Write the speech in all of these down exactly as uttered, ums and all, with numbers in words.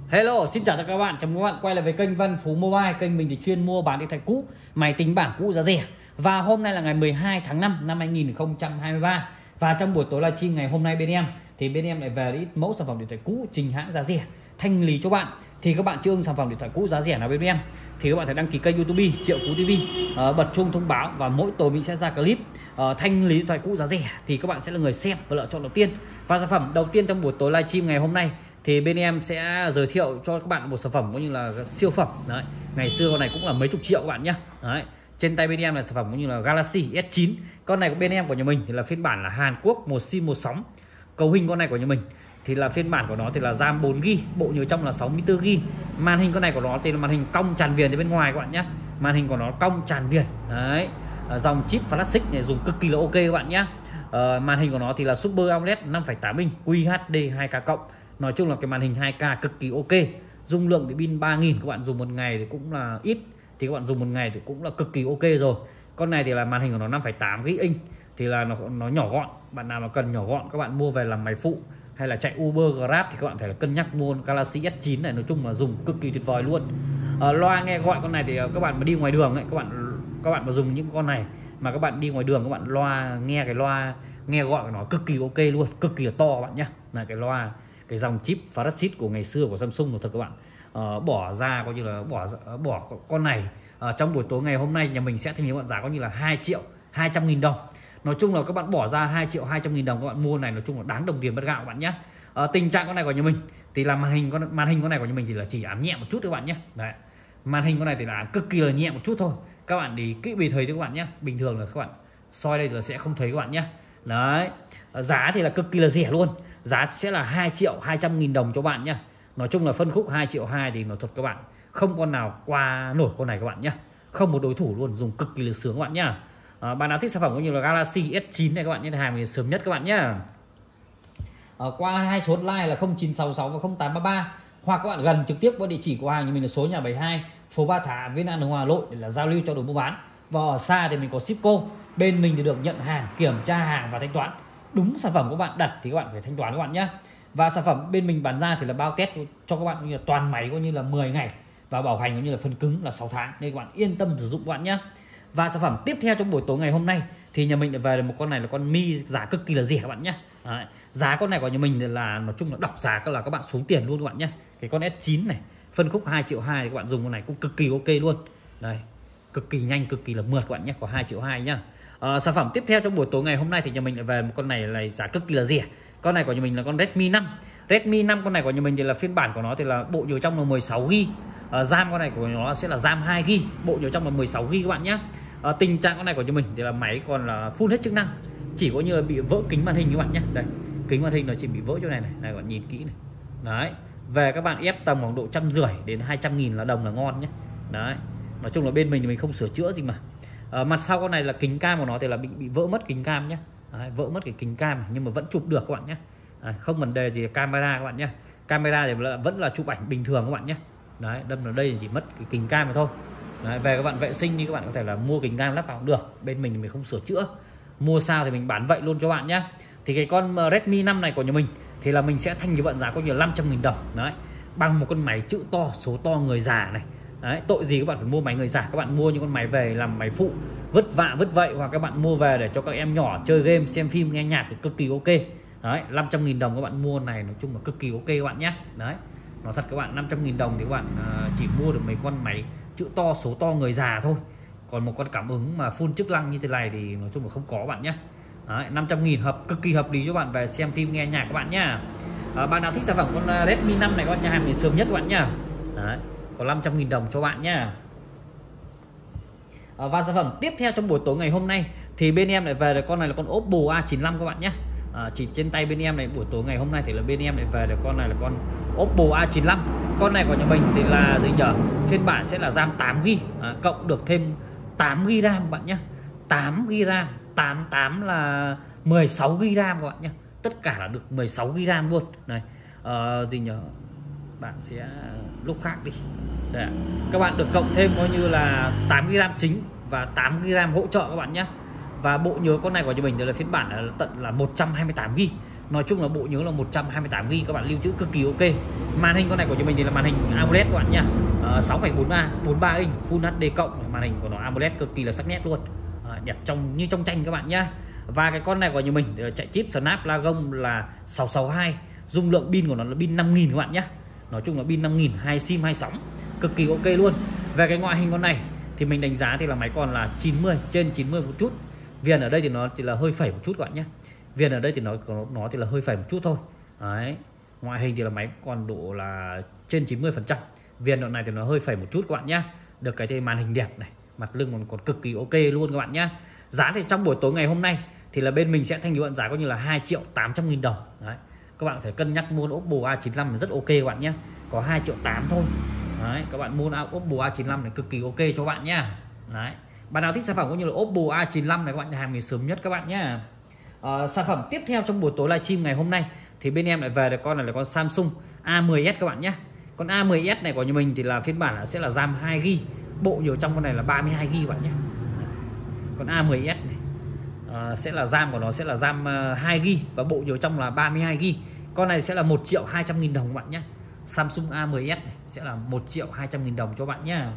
Hello, xin chào tất cả các bạn, chào mừng các bạn quay lại với kênh Văn Phú Mobile. Kênh mình thì chuyên mua bán điện thoại cũ, máy tính bảng cũ giá rẻ. Và hôm nay là ngày mười hai tháng năm năm hai nghìn không trăm hai mươi ba. Và trong buổi tối livestream ngày hôm nay bên em thì bên em lại về ít mẫu sản phẩm điện thoại cũ trình hãng giá rẻ thanh lý cho bạn. Thì các bạn chưa ưng sản phẩm điện thoại cũ giá rẻ nào bên em thì các bạn phải đăng ký kênh YouTube Triệu Phú ti vi, uh, bật chuông thông báo và mỗi tối mình sẽ ra clip uh, thanh lý điện thoại cũ giá rẻ thì các bạn sẽ là người xem và lựa chọn đầu tiên. Và sản phẩm đầu tiên trong buổi tối livestream ngày hôm nay thì bên em sẽ giới thiệu cho các bạn một sản phẩm cũng như là siêu phẩm đấy. Ngày xưa con này cũng là mấy chục triệu các bạn nhé. Đấy. Trên tay bên em là sản phẩm cũng như là Galaxy S chín. Con này của bên em của nhà mình thì là phiên bản là Hàn Quốc, một sim một sóng. Cấu hình con này của nhà mình thì là phiên bản của nó thì là RAM bốn gi ga, bộ nhớ trong là sáu mươi tư gi ga. Màn hình con này của nó thì là màn hình cong tràn viền đến bên ngoài các bạn nhé. Màn hình của nó cong tràn viền. Đấy. Dòng chip Classic này dùng cực kỳ là ok các bạn nhé. À, màn hình của nó thì là Super a mô led năm phẩy tám inch Q H D hai K cộng. Nói chung là cái màn hình hai K cực kỳ ok. Dung lượng thì pin ba nghìn, các bạn dùng một ngày thì cũng là ít, thì các bạn dùng một ngày thì cũng là cực kỳ ok rồi. Con này thì là màn hình của nó năm phẩy tám inch thì là nó nó nhỏ gọn. Bạn nào mà cần nhỏ gọn các bạn mua về làm máy phụ hay là chạy Uber Grab thì các bạn phải cân nhắc mua Galaxy S chín này, nói chung là dùng cực kỳ tuyệt vời luôn. À, loa nghe gọi con này thì các bạn mà đi ngoài đường ấy, các bạn các bạn mà dùng những con này mà các bạn đi ngoài đường các bạn loa nghe cái loa nghe gọi của nó cực kỳ ok luôn, cực kỳ là to bạn nhé. Là cái loa cái dòng chip Flagship của ngày xưa của Samsung rồi thật các bạn. Uh, bỏ ra coi như là bỏ bỏ con này uh, trong buổi tối ngày hôm nay nhà mình sẽ thanh lý bạn giá có như là hai triệu hai trăm nghìn đồng. Nói chung là các bạn bỏ ra hai triệu hai trăm nghìn đồng các bạn mua này, nói chung là đáng đồng tiền bất gạo các bạn nhé. Uh, tình trạng con này của nhà mình thì là màn hình con màn hình con này của nhà mình thì là chỉ ám nhẹ một chút các bạn nhé. Đấy. Màn hình con này thì là cực kỳ là nhẹ một chút thôi. Các bạn đi kỹ bị thấy thôi các bạn nhé. Bình thường là các bạn soi đây là sẽ không thấy các bạn nhé. Đấy. Uh, giá thì là cực kỳ là rẻ luôn. Giá sẽ là hai triệu hai trăm nghìn đồng cho bạn nhé. Nói chung là phân khúc hai triệu hai thì nói thật các bạn, không con nào qua nổi con này các bạn nhé. Không một đối thủ luôn, dùng cực kỳ là sướng các bạn nhé. À, bạn nào thích sản phẩm cũng như là Galaxy S chín này các bạn nhé, hàng thì sớm nhất các bạn nhé. À, qua hai số hotline là không chín sáu sáu và không tám ba ba, hoặc các bạn gần trực tiếp với địa chỉ của hàng thì mình là số nhà bảy mươi hai phố Ba Thả, Viên An, Hòa Lội để là giao lưu cho đồ mua bán. Và ở xa thì mình có shipco, bên mình thì được nhận hàng, kiểm tra hàng và thanh toán. Đúng sản phẩm của bạn đặt thì các bạn phải thanh toán các bạn nhé. Và sản phẩm bên mình bán ra thì là bao test cho các bạn như là toàn máy coi như là mười ngày và bảo hành cũng như là phần cứng là sáu tháng, nên các bạn yên tâm sử dụng các bạn nhé. Và sản phẩm tiếp theo trong buổi tối ngày hôm nay thì nhà mình lại về một con này là con Mi giá cực kỳ là rẻ các bạn nhé. Đấy. Giá con này của nhà mình là nói chung là đọc giá là các bạn xuống tiền luôn các bạn nhé. Cái con S chín này phân khúc hai triệu hai thì các bạn dùng con này cũng cực kỳ ok luôn. Đây, cực kỳ nhanh, cực kỳ là mượt các bạn nhé, có hai triệu hai nhá. À, sản phẩm tiếp theo trong buổi tối ngày hôm nay thì nhà mình lại về một con này là giá cực kỳ là rẻ. Con này của nhà mình là con Redmi năm. Redmi năm con này của nhà mình thì là phiên bản của nó thì là bộ nhớ trong là mười sáu gi ga. À, RAM con này của nó sẽ là RAM hai gi ga, bộ nhớ trong là mười sáu gi ga các bạn nhé. À, tình trạng con này của nhà mình thì là máy còn là full hết chức năng, chỉ có như là bị vỡ kính màn hình các bạn nhé. Đây, kính màn hình nó chỉ bị vỡ chỗ này này, này các bạn nhìn kỹ này. Đấy, về các bạn ép tầm khoảng độ trăm rưỡi đến hai trăm nghìn là đồng là ngon nhé. Đấy, nói chung là bên mình thì mình không sửa chữa gì mà. À, mặt sau con này là kính cam của nó thì là bị bị vỡ mất kính cam nhé. Đấy, vỡ mất cái kính cam nhưng mà vẫn chụp được các bạn nhé. Đấy, không vấn đề gì camera các bạn nhé. Camera thì vẫn là chụp ảnh bình thường các bạn nhé. Đấy, đâm vào đây chỉ mất cái kính cam mà thôi. Đấy, về các bạn vệ sinh thì các bạn có thể là mua kính cam lắp vào cũng được. Bên mình thì mình không sửa chữa, mua sao thì mình bán vậy luôn cho bạn nhé. Thì cái con Redmi năm này của nhà mình thì là mình sẽ thanh với bạn giá có nhiều năm trăm nghìn đồng. Đấy, bằng một con máy chữ to, số to, người già này. Đấy, tội gì các bạn phải mua máy người già, các bạn mua những con máy về làm máy phụ vứt vạ vứt vậy, hoặc các bạn mua về để cho các em nhỏ chơi game, xem phim, nghe nhạc thì cực kỳ ok. Đấy, năm trăm nghìn đồng các bạn mua này nói chung là cực kỳ ok các bạn nhé. Đấy, nói thật các bạn, năm trăm nghìn đồng thì các bạn uh, chỉ mua được mấy con máy chữ to, số to, người già thôi. Còn một con cảm ứng mà full chức năng như thế này thì nói chung là không có bạn nhé. Đấy, năm trăm nghìn hợp cực kỳ hợp lý cho bạn về xem phim, nghe nhạc các bạn nhá. À, bạn nào thích sản phẩm con Redmi năm này các bạn nhà hàng thì sớm nhất các bạn nhá. Đấy, có năm trăm nghìn đồng cho bạn nhá. À, và sản phẩm tiếp theo trong buổi tối ngày hôm nay thì bên em lại về được con này là con Oppo A chín mươi lăm các bạn nhé. À, chỉ trên tay bên em này buổi tối ngày hôm nay thì là bên em lại về được con này là con Oppo A chín mươi lăm. Con này của nhà mình thì là gì nhở, phiên bản sẽ là RAM tám gi ga, à, cộng được thêm tám gi ga RAM bạn nhé. tám gi ga RAM, tám tám là mười sáu gi ga RAM các bạn nhé. Tất cả là được mười sáu gi ga RAM luôn. Này, à, gì nhở, bạn sẽ lúc khác đi. Đây ạ. Các bạn được cộng thêm coi như là tám gi ga RAM chính và tám gi ga RAM hỗ trợ các bạn nhé. Và bộ nhớ con này của nhà mình là phiên bản là tận là một trăm hai mươi tám gi ga. Nói chung là bộ nhớ là một trăm hai mươi tám gi ga bai, các bạn lưu trữ cực kỳ ok. Màn hình con này của chúng mình thì là màn hình AMOLED các bạn nhá, uh, sáu phẩy bốn ba bốn ba inch Full hát đê cộng, màn hình của nó AMOLED cực kỳ là sắc nét luôn, uh, đẹp trong như trong tranh các bạn nhá. Và cái con này của như mình thì chạy chip Snapdragon là sáu sáu hai, dung lượng pin của nó là pin năm nghìn các bạn nhá. Nói chung là pin năm nghìn, hai sim hai sóng, cực kỳ ok luôn. Về cái ngoại hình con này thì mình đánh giá thì là máy còn là chín mươi, trên chín mươi một chút. Viền ở đây thì nó chỉ là hơi phẩy một chút các bạn nhé. Viền ở đây thì nó nó thì là hơi phẩy một chút thôi. Đấy. Ngoại hình thì là máy còn độ là trên chín mươi phần trăm. Viền đoạn này thì nó hơi phẩy một chút các bạn nhé. Được cái thì màn hình đẹp này, mặt lưng còn còn cực kỳ ok luôn các bạn nhé. Giá thì trong buổi tối ngày hôm nay thì là bên mình sẽ thanh lý bạn giá coi như là hai triệu tám trăm nghìn đồng. Đấy. Các bạn có thể cân nhắc mua Oppo A chín mươi lăm rất ok các bạn nhé. Có hai triệu tám thôi. Đấy, các bạn mua Oppo A chín mươi lăm này cực kỳ ok cho bạn nhá. Đấy. Bạn nào thích sản phẩm cũng như là Oppo A chín mươi lăm này các bạn hàng ngày sớm nhất các bạn nhé. À, sản phẩm tiếp theo trong buổi tối livestream ngày hôm nay thì bên em lại về được con này là con Samsung A mười S các bạn nhé. Con A mười S này của nhà mình thì là phiên bản là sẽ là RAM hai gi ga bai, bộ nhiều trong con này là ba mươi hai gi ga bai các bạn nhé. Con A mười S này à, sẽ là RAM của nó sẽ là RAM uh, hai gi ga bai và bộ nhiều trong là ba mươi hai gi ga bai. Con này sẽ là một triệu hai trăm nghìn đồng các bạn nhé. Samsung A mười S này sẽ là một triệu hai trăm nghìn đồng cho bạn nhé.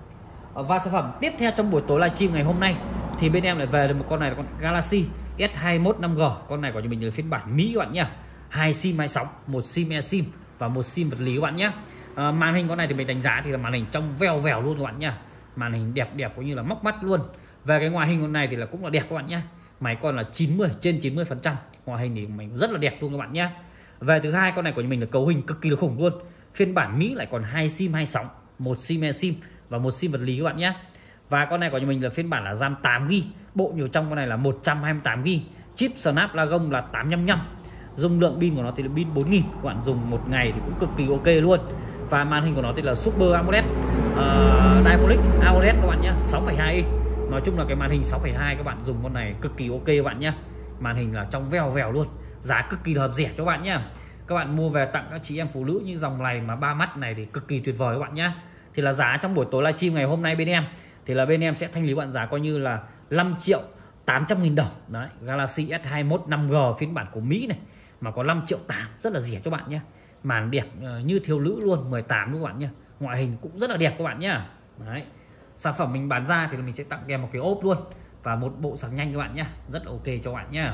Và sản phẩm tiếp theo trong buổi tối livestream ngày hôm nay thì bên em lại về được một con này là con Galaxy S hai mốt năm G. Con này của mình là phiên bản Mỹ các bạn nhé. Hai sim hai sóng, một sim eSIM và một sim vật lý các bạn nhé. À, màn hình con này thì mình đánh giá thì là màn hình trong veo vèo luôn các bạn nhé. Màn hình đẹp đẹp cũng như là móc mắt luôn. Về cái ngoại hình con này thì là cũng là đẹp các bạn nhé. Máy còn là chín mươi, trên chín mươi phần trăm. Ngoại hình thì mình rất là đẹp luôn các bạn nhé. Về thứ hai con này của mình là cấu hình cực kỳ là khủng luôn. Phiên bản Mỹ lại còn hai sim hai sóng, một sim eSIM và một sim vật lý các bạn nhé. Và con này của mình là phiên bản là RAM tám gi ga bai, bộ nhiều trong con này là một trăm hai mươi tám gi ga bai, chip Snapdragon là tám năm năm, dung lượng pin của nó thì là pin bốn nghìn, các bạn dùng một ngày thì cũng cực kỳ ok luôn. Và màn hình của nó thì là Super AMOLED uh, Dynamic AMOLED các bạn nhé, sáu phẩy hai inch. Nói chung là cái màn hình sáu phẩy hai các bạn dùng con này cực kỳ ok các bạn nhé. Màn hình là trong veo vèo luôn, giá cực kỳ hợp rẻ cho bạn nhé. Các bạn mua về tặng các chị em phụ nữ như dòng này mà ba mắt này thì cực kỳ tuyệt vời các bạn nhé. Thì là giá trong buổi tối livestream ngày hôm nay bên em thì là bên em sẽ thanh lý bạn giá coi như là năm triệu tám trăm nghìn đồng. Đấy, Galaxy S hai mốt năm G phiên bản của Mỹ này mà có năm triệu tám, rất là rẻ cho bạn nhé. Màn đẹp uh, như thiếu nữ luôn, mười tám luôn các bạn nhé. Ngoại hình cũng rất là đẹp các bạn nhé. Đấy. Sản phẩm mình bán ra thì mình sẽ tặng kèm một cái ốp luôn và một bộ sạc nhanh các bạn nhé, rất là ok cho bạn nhé.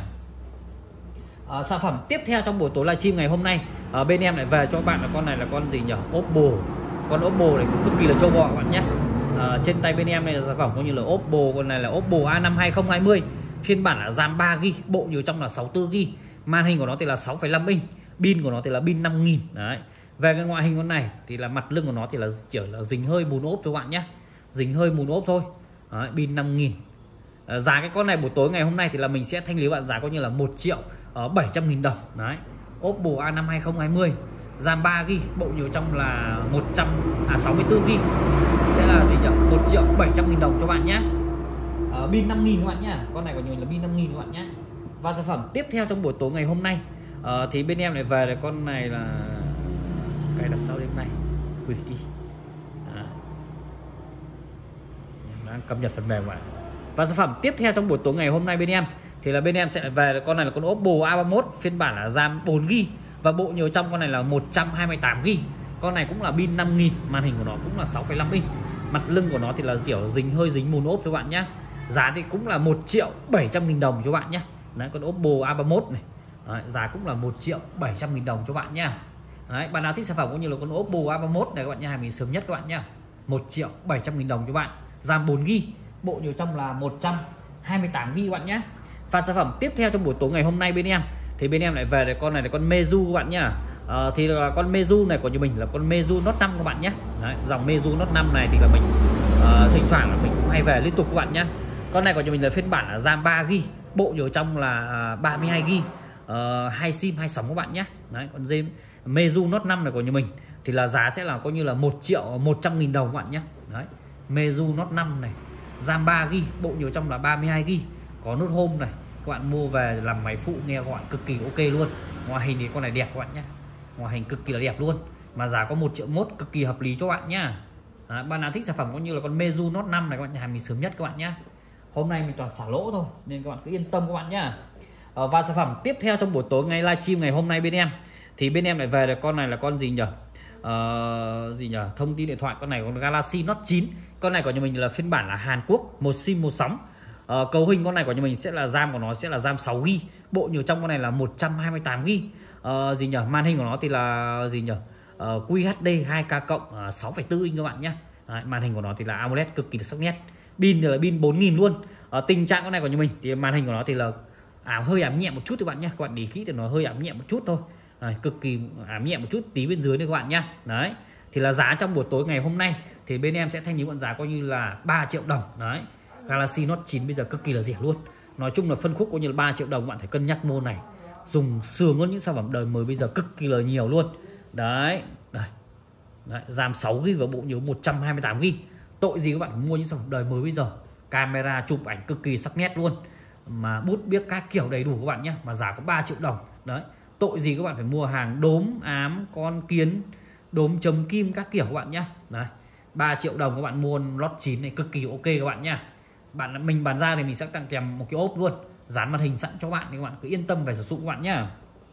À, sản phẩm tiếp theo trong buổi tối livestream ngày hôm nay à, bên em lại về cho bạn là con này là con gì nhỉ? Oppo. Con Oppo này cũng cực kỳ là trâu bò các bạn nhé. À, trên tay bên em này là sản phẩm cũng như là Oppo. Con này là Oppo A năm hai không hai không, phiên bản là RAM ba gi ga bai, bộ nhiều trong là sáu mươi tư gi ga bai, màn hình của nó thì là sáu phẩy năm inch, pin của nó thì là pin năm nghìn. Đấy. Về cái ngoại hình con này thì là mặt lưng của nó thì là chỉ là dính hơi bùn ốp cho bạn nhé, dính hơi bùn ốp thôi. Đấy, pin năm nghìn. À, giá cái con này buổi tối ngày hôm nay thì là mình sẽ thanh lý bạn giá coi như là một triệu bảy trăm nghìn đồng. Đấy, Oppo A năm hai không hai không, RAM ba gi ga bai, bộ nhiều trong là một trăm à sáu mươi tư gi ga bai, sẽ là gì nhỉ? một triệu bảy trăm nghìn đồng cho bạn nhé. À, pin năm nghìn các bạn nhé. Con này của mình là pin năm nghìn các bạn nhé. Và sản phẩm tiếp theo trong buổi tối ngày hôm nay à, thì bên em lại về là con này là cài đặt sau đêm nay hủy đi. À, đang cập nhật phần mềm các bạn. Và sản phẩm tiếp theo trong buổi tối ngày hôm nay bên em thì là bên em sẽ về con này là con Oppo A ba mốt, phiên bản là RAM bốn gi ga bai và bộ nhiều trong con này là một trăm hai mươi tám gi ga bai. Con này cũng là pin năm nghìn, màn hình của nó cũng là sáu phẩy năm inch, mặt lưng của nó thì là dẻo dính hơi dính mùn ốp cho bạn nhé. Giá thì cũng là một triệu bảy trăm nghìn đồng cho bạn nhé. Đấy, con Oppo A ba mốt này. Đấy, giá cũng là một triệu bảy trăm nghìn đồng cho bạn nhé. Đấy, bạn nào thích sản phẩm cũng như là con Oppo A ba mốt này các bạn nha, mình sớm nhất các bạn nhé. một triệu bảy trăm nghìn đồng cho bạn. RAM bốn gi ga bai, bộ nhiều trong là một trăm hai mươi tám gi ga bai các bạn nhé. Và sản phẩm tiếp theo trong buổi tối ngày hôm nay bên em thì bên em lại về đây con này là con Meizu các bạn nhá. À, thì là con Meizu này của nhà mình là con Meizu Note năm các bạn nhé. Đấy, dòng Meizu Note năm này thì là mình uh, thỉnh thoảng là mình cũng hay về liên tục các bạn nhé. Con này của nhà mình là phiên bản là RAM ba gi ga bai, bộ nhiều trong là uh, ba mươi hai gi ga bai, uh, hai sim hai sóng các bạn nhé. Đấy, con Meizu Note năm này của nhà mình thì là giá sẽ là coi như là một triệu một trăm nghìn đồng các bạn nhé. Đấy, Meizu Note năm này, RAM ba gi ga bai, bộ nhiều trong là ba mươi hai gi ga bai, có nút home này, các bạn mua về làm máy phụ nghe gọi cực kỳ ok luôn. Ngoại hình thì con này đẹp các bạn nhé, ngoại hình cực kỳ là đẹp luôn, mà giá có một triệu mốt, cực kỳ hợp lý cho bạn nhá. À, bạn nào thích sản phẩm cũng như là con Meizu Note năm này các bạn nhà mình sớm nhất các bạn nhé. Hôm nay mình toàn xả lỗ thôi nên các bạn cứ yên tâm các bạn nhá. Ờ, và sản phẩm tiếp theo trong buổi tối ngày livestream ngày hôm nay bên em thì bên em lại về được con này là con gì nhỉ? Uh, gì nhỉ? Thông tin điện thoại con này con Galaxy Note chín. Con này của nhà mình là phiên bản là Hàn Quốc, một sim một sóng. Uh, cấu hình con này của nhà mình sẽ là RAM của nó sẽ là RAM sáu gi ga bai, bộ nhớ trong con này là một trăm hai mươi tám gi ga bai. Uh, gì nhỉ? Màn hình của nó thì là gì nhỉ? Uh, quy hát đê hai K cộng uh, sáu phẩy bốn inch các bạn nhé. Đấy, màn hình của nó thì là AMOLED cực kỳ là sắc nét. Pin thì là pin bốn nghìn luôn. Uh, tình trạng con này của nhà mình thì màn hình của nó thì là ảm hơi ảm nhẹ một chút các bạn nhé. Các bạn để kỹ thì nó hơi ảm nhẹ một chút thôi. Đấy, cực kỳ ảm nhẹ một chút tí bên dưới đây các bạn nhé. Đấy. Thì là giá trong buổi tối ngày hôm nay thì bên em sẽ thanh lý bạn giá coi như là ba triệu đồng. Đấy. Galaxy Note chín bây giờ cực kỳ là rẻ luôn. Nói chung là phân khúc coi như là ba triệu đồng, bạn phải cân nhắc mua này. Dùng sướng hơn những sản phẩm đời mới bây giờ cực kỳ là nhiều luôn. Đấy. Đây. Đấy, RAM sáu gi ga bai và bộ nhớ một trăm hai mươi tám gi ga bai. Tội gì các bạn mua những sản phẩm đời mới bây giờ. Camera chụp ảnh cực kỳ sắc nét luôn. Mà bút biếc các kiểu đầy đủ các bạn nhé. Mà giá có ba triệu đồng. Đấy. Tội gì các bạn phải mua hàng đốm, ám, con kiến, đốm chấm kim các kiểu các bạn nhé. Đấy. ba triệu đồng các bạn mua Note chín này cực kỳ ok các bạn nhé. Bạn mình bán ra thì mình sẽ tặng kèm một cái ốp luôn, dán màn hình sẵn cho bạn thì các bạn cứ yên tâm về sử dụng các bạn nhé.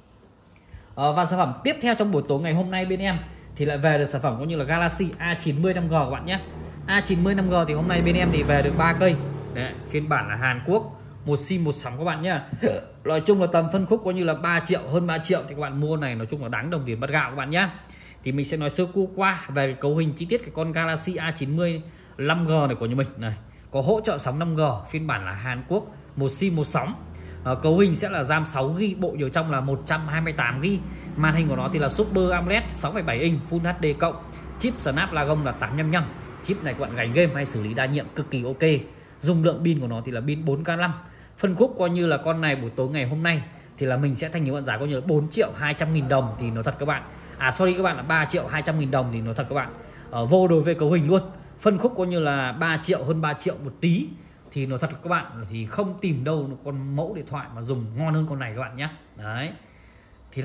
Ờ, và sản phẩm tiếp theo trong buổi tối ngày hôm nay bên em thì lại về được sản phẩm cũng như là Galaxy A chín mươi năm G các bạn nhé. A chín mươi năm G thì hôm nay bên em thì về được ba cây. Đấy, phiên bản là Hàn Quốc, một sim một sóng các bạn nhé. Nói chung là tầm phân khúc coi như là ba triệu, hơn ba triệu thì các bạn mua này nói chung là đáng đồng tiền bát gạo các bạn nhé. Thì mình sẽ nói sơ qua về cái cấu hình chi tiết cái con Galaxy A chín mươi năm G này của nhà mình này. Có hỗ trợ sóng năm G, phiên bản là Hàn Quốc, một sim một sóng. À, cấu hình sẽ là RAM sáu gi ga bai, bộ nhớ trong là một trăm hai mươi tám gi ga bai. Màn hình của nó thì là Super AMOLED sáu phẩy bảy inch Full hát đê cộng. Chip Snapdragon là tám năm năm. Chip này các bạn gánh game hay xử lý đa nhiệm cực kỳ ok. Dung lượng pin của nó thì là pin bốn K năm. Phân khúc coi như là con này buổi tối ngày hôm nay thì là mình sẽ thanh lý bạn giá coi như là bốn triệu hai trăm nghìn đồng thì nó thật các bạn. À sorry các bạn là ba triệu hai trăm nghìn đồng thì nó thật các bạn. Ở vô đối với cấu hình luôn. Phân khúc coi như là ba triệu, hơn ba triệu một tí thì nó thật các bạn, thì không tìm đâu con mẫu điện thoại mà dùng ngon hơn con này các bạn nhé. Đấy. Thì là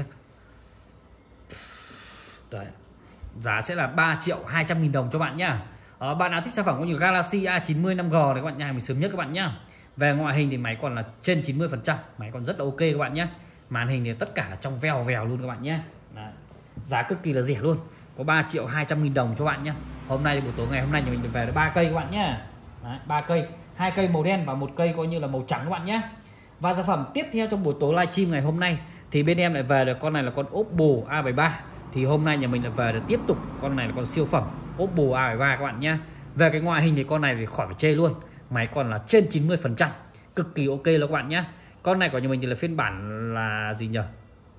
đấy. Giá sẽ là ba triệu hai trăm nghìn đồng cho bạn nhá. Ờ, bạn nào thích sản phẩm cũng như Galaxy A chín mươi năm G này các bạn nhà mình sớm nhất các bạn nhá. Về ngoại hình thì máy còn là trên chín mươi phần trăm, máy còn rất là ok các bạn nhé. Màn hình thì tất cả trong vèo vèo luôn các bạn nhé. Đấy. Giá cực kỳ là rẻ luôn, có ba triệu hai trăm nghìn đồng cho bạn nhé. Hôm nay buổi tối ngày hôm nay nhà mình được về được ba cây các bạn nhé. ba cây, hai cây màu đen và một cây coi như là màu trắng các bạn nhé. Và sản phẩm tiếp theo trong buổi tối livestream ngày hôm nay thì bên em lại về được con này là con Oppo A bảy mươi ba. Thì hôm nay nhà mình lại về được tiếp tục con này là con siêu phẩm Oppo A bảy mươi ba các bạn nhé. Về cái ngoại hình thì con này thì khỏi phải chê luôn, máy còn là trên chín mươi phần trăm, cực kỳ ok là các bạn nhé. Con này của nhà mình thì là phiên bản là gì nhỉ?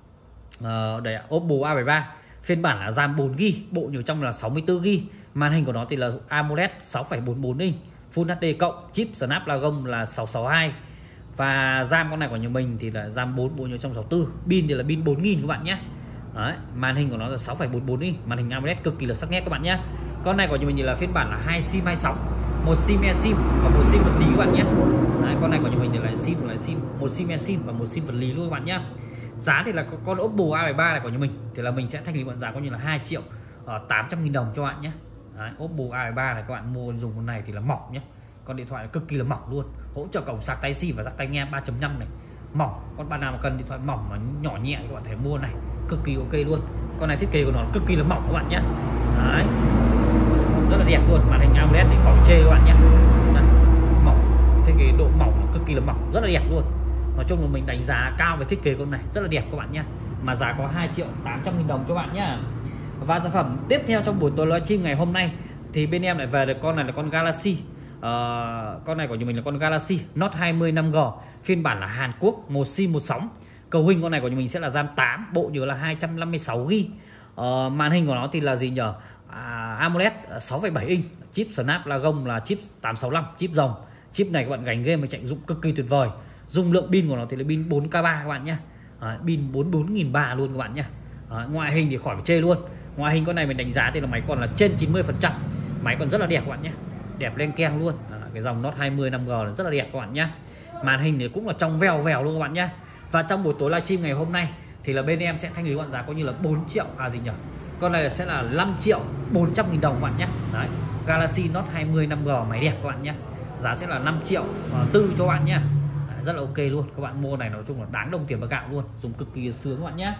Ờ, đây Oppo A bảy mươi ba, phiên bản là RAM bốn gi ga bai, bộ nhớ trong là sáu mươi tư gi ga bai. Màn hình của nó thì là AMOLED sáu phẩy bốn bốn inch Full hát đê cộng, chip Snapdragon là sáu sáu hai. Và RAM con này của nhà mình thì là RAM bốn, bộ nhớ trong sáu mươi tư. Pin thì là pin bốn nghìn các bạn nhé. Đấy, màn hình của nó là sáu phẩy bốn bốn inch, màn hình AMOLED cực kỳ là sắc nét các bạn nhé. Con này của nhà mình thì là phiên bản là hai sim hai sóng, một sim eSIM và một sim vật lý các bạn nhé. Đấy, con này của nhà mình thì là sim là sim, một sim eSIM và một sim vật lý luôn các bạn nhé. Giá thì là con Oppo A bảy mươi ba này của nhà mình thì là mình sẽ thanh lý bạn giá coi như là hai triệu tám trăm nghìn đồng cho bạn nhé. Đấy, Oppo A bảy mươi ba này các bạn mua dùng con này thì là mỏng nhé. Con điện thoại cực kỳ là mỏng luôn, hỗ trợ cổng sạc Type-C và jack tai nghe ba chấm năm này, mỏng. Con bạn nào mà cần điện thoại mỏng mà nhỏ nhẹ thì các bạn thể mua này, cực kỳ ok luôn. Con này thiết kế của nó cực kỳ là mỏng các bạn nhé. Đấy, rất là đẹp luôn, màn hình AMOLED thì khỏi chê các bạn nhé. Đấy, mỏng, thiết kế độ mỏng cực kỳ là mỏng, rất là đẹp luôn. Nói chung là mình đánh giá cao về thiết kế con này, rất là đẹp các bạn nhé. Mà giá có hai triệu tám trăm nghìn đồng cho bạn nhé. Và sản phẩm tiếp theo trong buổi tối livestream ngày hôm nay thì bên em lại về được con này là con Galaxy. Uh, con này của nhà mình là con Galaxy Note hai mươi năm G, phiên bản là Hàn Quốc, một sim một sóng. Cấu hình con này của nhà mình sẽ là RAM tám, bộ nhớ là hai trăm năm mươi sáu gi ga bai. Uh, màn hình của nó thì là gì nhỉ? Uh, AMOLED sáu phẩy bảy inch, chip Snapdragon là chip tám sáu năm, chip rồng. Chip này các bạn gánh game mà chạy dụng cực kỳ tuyệt vời. Dung lượng pin của nó thì là pin bốn K ba các bạn nhé. Uh, pin bốn mươi bốn nghìn ba trăm luôn các bạn nhé. Uh, ngoại hình thì khỏi phải chê luôn. Ngoại hình con này mình đánh giá thì là máy còn là trên chín mươi phần trăm, máy còn rất là đẹp các bạn nhé, đẹp lên keng luôn. À, cái dòng Note hai mươi năm G là rất là đẹp các bạn nhé. Màn hình thì cũng là trong vèo vèo luôn các bạn nhé. Và trong buổi tối livestream ngày hôm nay thì là bên em sẽ thanh lý bạn giá có như là bốn triệu à gì nhỉ? Con này sẽ là năm triệu bốn trăm nghìn đồng các bạn nhé. Đấy, Galaxy Note hai mươi năm G máy đẹp các bạn nhé. Giá sẽ là năm triệu tư cho bạn nhé. Đấy, rất là ok luôn. Các bạn mua này nói chung là đáng đồng tiền bạc gạo luôn, dùng cực kỳ sướng các bạn nhé.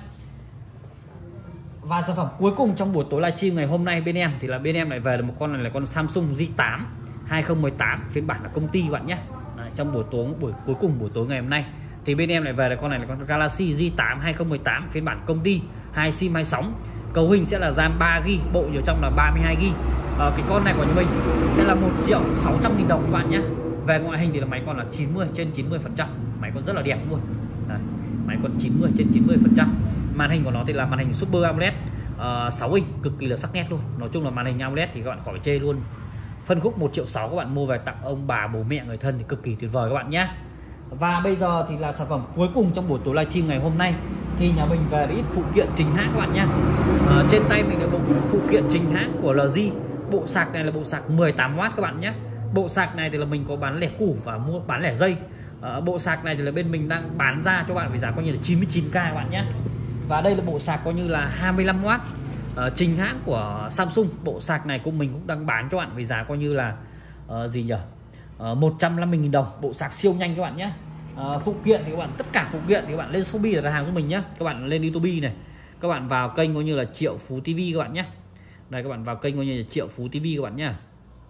Và sản phẩm cuối cùng trong buổi tối livestream ngày hôm nay bên em thì là bên em lại về được một con này là con Samsung Z tám hai không một tám phiên bản là công ty các bạn nhé. Đấy, trong buổi tối buổi cuối cùng buổi tối ngày hôm nay thì bên em lại về là con này là con Galaxy Z tám hai không một tám phiên bản công ty, hai sim hai sóng. Cấu hình sẽ là RAM ba gi ga bai, bộ nhớ trong là ba mươi hai gi ga bai. À, cái con này của nhà mình sẽ là một triệu sáu trăm nghìn đồng các bạn nhé. Về ngoại hình thì là máy còn là chín mươi trên chín mươi phần trăm, máy còn rất là đẹp luôn. Đấy, máy còn chín mươi trên chín mươi phần trăm. Màn hình của nó thì là màn hình Super AMOLED uh, sáu inch, cực kỳ là sắc nét luôn. Nói chung là màn hình AMOLED thì các bạn khỏi chê luôn. Phân khúc một triệu sáu các bạn mua về tặng ông bà bố mẹ người thân thì cực kỳ tuyệt vời các bạn nhé. Và bây giờ thì là sản phẩm cuối cùng trong buổi tối livestream ngày hôm nay thì nhà mình về ít phụ kiện chính hãng các bạn nhé. À, trên tay mình là bộ phụ kiện chính hãng của lờ giê. Bộ sạc này là bộ sạc mười tám oát các bạn nhé. Bộ sạc này thì là mình có bán lẻ củ và mua bán lẻ dây. À, bộ sạc này thì là bên mình đang bán ra cho bạn với giá coi như là chín mươi chín k các bạn nhé. Và đây là bộ sạc coi như là hai mươi lăm oát uh, chính hãng của Samsung. Bộ sạc này của mình cũng đang bán cho bạn với giá coi như là uh, gì nhỉ? Uh, một trăm năm mươi nghìn đồng. Bộ sạc siêu nhanh các bạn nhé. Uh, phụ kiện thì các bạn tất cả phụ kiện thì các bạn lên Shopee là đặt hàng giúp mình nhé. Các bạn lên YouTube này, các bạn vào kênh coi như là Triệu Phú ti vi các bạn nhé. Đây các bạn vào kênh coi như là Triệu Phú ti vi các bạn nhé.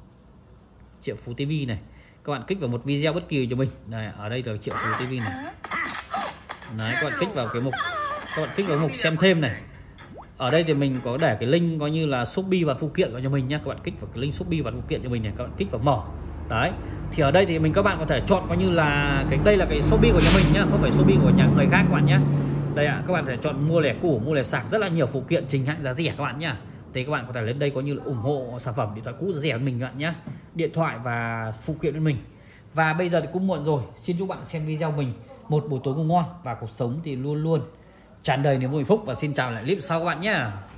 Triệu Phú ti vi này, các bạn kích vào một video bất kỳ cho mình. Đây, ở đây là Triệu Phú ti vi này. Đấy, các bạn kích vào cái mục, các bạn kích vào mục xem thêm này. Ở đây thì mình có để cái link coi như là Shopee và phụ kiện của nhà mình nhé. Các bạn kích vào cái link Shopee và phụ kiện cho mình này, các bạn kích vào mở. Đấy, thì ở đây thì mình các bạn có thể chọn coi như là cái đây là cái Shopee của nhà mình nhá, không phải Shopee của nhà người khác các bạn nhé. Đây ạ, à, các bạn có thể chọn mua lẻ củ, mua lẻ sạc, rất là nhiều phụ kiện chính hãng giá rẻ các bạn nhá. Thì các bạn có thể lên đây có như là ủng hộ sản phẩm điện thoại cũ giá rẻ của mình các bạn nhé, điện thoại và phụ kiện của mình. Và bây giờ thì cũng muộn rồi, xin chúc bạn xem video mình một buổi tối ngủ ngon và cuộc sống thì luôn luôn tràn đầy niềm vui hạnh phúc, và xin chào lại clip sau các bạn nhé.